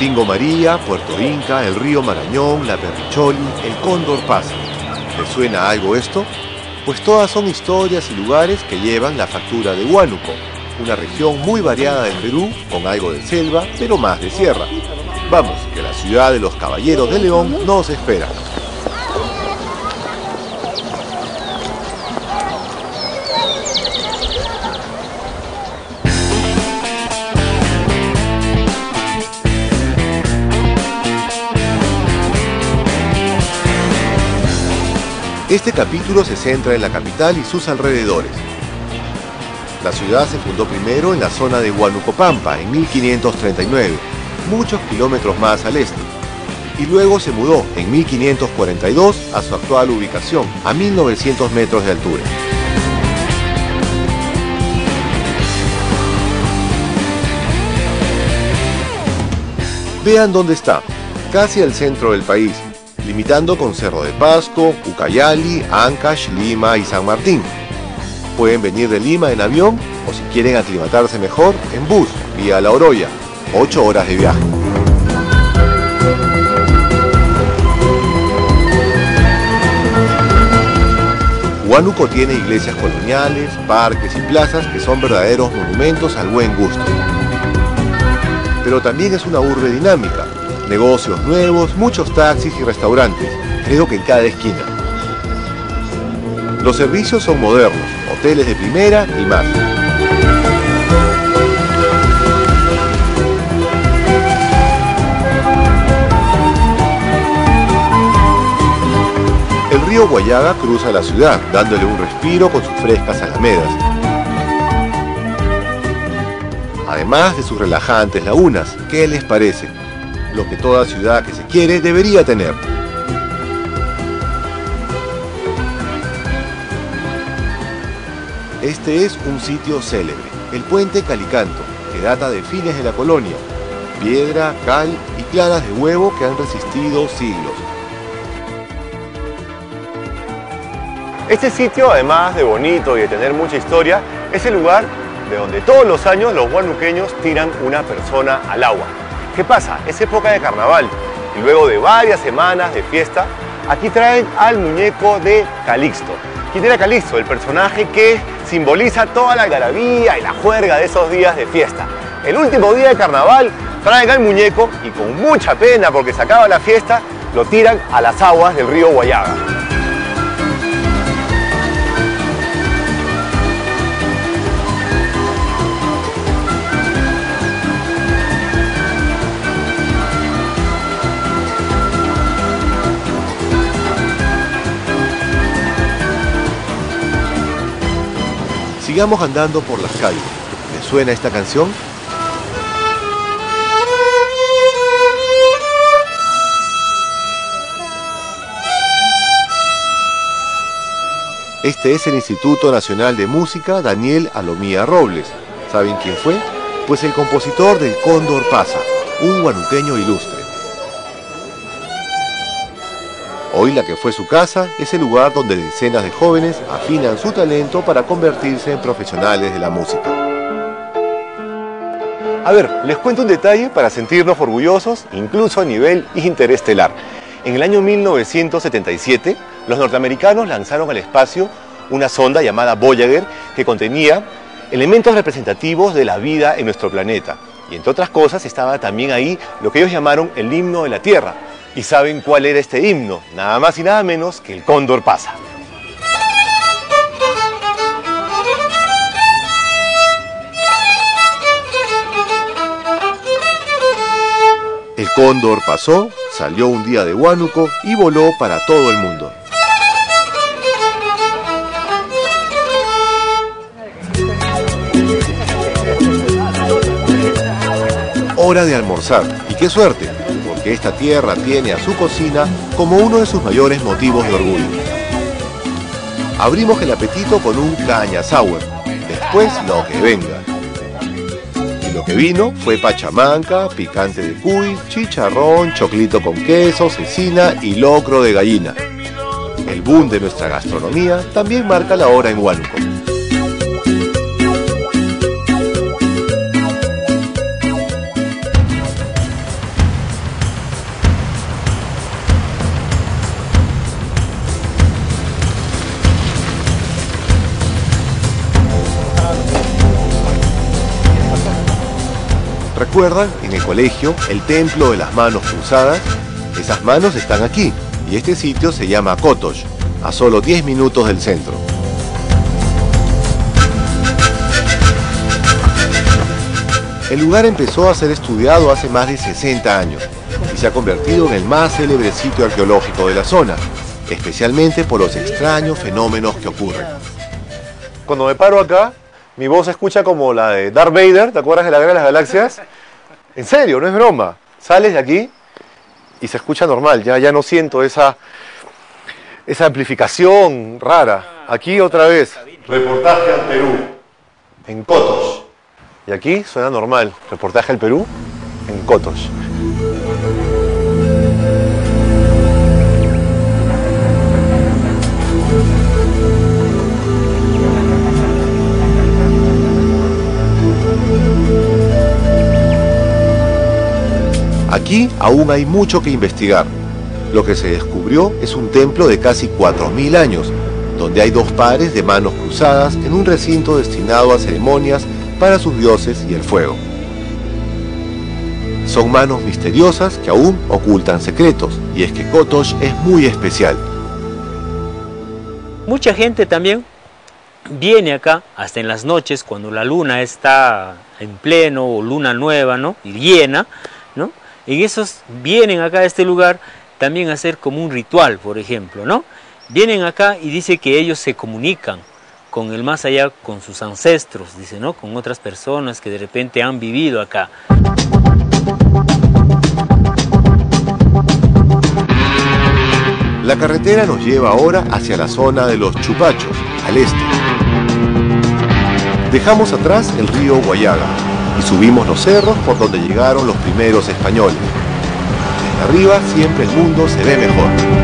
Tingo María, Puerto Inca, el río Marañón, la Perricholi, el Cóndor Pasa. ¿Les suena algo esto? Pues todas son historias y lugares que llevan la factura de Huánuco, una región muy variada en Perú, con algo de selva, pero más de sierra. Vamos, que la ciudad de los Caballeros de León nos espera. Este capítulo se centra en la capital y sus alrededores. La ciudad se fundó primero en la zona de Huánucopampa en 1539, muchos kilómetros más al este, y luego se mudó en 1542 a su actual ubicación, a 1900 metros de altura. Vean dónde está, casi al centro del país, limitando con Cerro de Pasco, Ucayali, Ancash, Lima y San Martín. Pueden venir de Lima en avión o si quieren aclimatarse mejor, en bus, vía La Oroya, 8 horas de viaje. Huánuco tiene iglesias coloniales, parques y plazas que son verdaderos monumentos al buen gusto. Pero también es una urbe dinámica. Negocios nuevos, muchos taxis y restaurantes, creo que en cada esquina. Los servicios son modernos, hoteles de primera y más. El río Guayaga cruza la ciudad, dándole un respiro con sus frescas alamedas. Además de sus relajantes lagunas, ¿qué les parece? Lo que toda ciudad que se quiere debería tener. Este es un sitio célebre, el Puente Calicanto, que data de fines de la colonia. Piedra, cal y claras de huevo que han resistido siglos. Este sitio, además de bonito y de tener mucha historia, es el lugar de donde todos los años los huánuqueños tiran una persona al agua. ¿Qué pasa? Es época de carnaval y luego de varias semanas de fiesta, aquí traen al muñeco de Calixto. ¿Quién era Calixto? El personaje que simboliza toda la algarabía y la juerga de esos días de fiesta. El último día de carnaval traen al muñeco y con mucha pena porque se acaba la fiesta, lo tiran a las aguas del río Guayaga. Sigamos andando por las calles. ¿Les suena esta canción? Este es el Instituto Nacional de Música Daniel Alomía Robles. ¿Saben quién fue? Pues el compositor del Cóndor Pasa, un huánuqueño ilustre. Hoy la que fue su casa es el lugar donde decenas de jóvenes afinan su talento para convertirse en profesionales de la música. A ver, les cuento un detalle para sentirnos orgullosos, incluso a nivel interestelar. En el año 1977, los norteamericanos lanzaron al espacio una sonda llamada Voyager que contenía elementos representativos de la vida en nuestro planeta. Y entre otras cosas estaba también ahí lo que ellos llamaron el himno de la Tierra. ¿Y saben cuál era este himno? Nada más y nada menos que el Cóndor Pasa. El cóndor pasó, salió un día de Huánuco y voló para todo el mundo. Hora de almorzar, y qué suerte, porque esta tierra tiene a su cocina como uno de sus mayores motivos de orgullo. Abrimos el apetito con un caña sour, después lo que venga. Y lo que vino fue pachamanca, picante de cuy, chicharrón, choclito con queso, cecina y locro de gallina. El boom de nuestra gastronomía también marca la hora en Huánuco. ¿Recuerdan en el colegio el templo de las manos cruzadas? Esas manos están aquí y este sitio se llama Kotosh, a solo 10 minutos del centro. El lugar empezó a ser estudiado hace más de 60 años y se ha convertido en el más célebre sitio arqueológico de la zona, especialmente por los extraños fenómenos que ocurren. Cuando me paro acá, mi voz se escucha como la de Darth Vader, ¿te acuerdas de la Guerra de las Galaxias? En serio, no es broma. Sales de aquí y se escucha normal, ya no siento esa amplificación rara. Aquí otra vez, reportaje al Perú, en Kotosh. Y aquí suena normal, reportaje al Perú, en Kotosh. Aquí aún hay mucho que investigar. Lo que se descubrió es un templo de casi 4000 años, donde hay dos pares de manos cruzadas en un recinto destinado a ceremonias para sus dioses y el fuego. Son manos misteriosas que aún ocultan secretos, y es que Kotosh es muy especial. Mucha gente también viene acá, hasta en las noches, cuando la luna está en pleno, o luna nueva, ¿no? Y llena, ¿no? En esos vienen acá a este lugar también a hacer como un ritual, por ejemplo, ¿no? Vienen acá y dice que ellos se comunican con el más allá, con sus ancestros, dice, ¿no? Con otras personas que de repente han vivido acá. La carretera nos lleva ahora hacia la zona de los Chupachos, al este. Dejamos atrás el río Guayaga y subimos los cerros por donde llegaron los primeros españoles. Desde arriba siempre el mundo se ve mejor.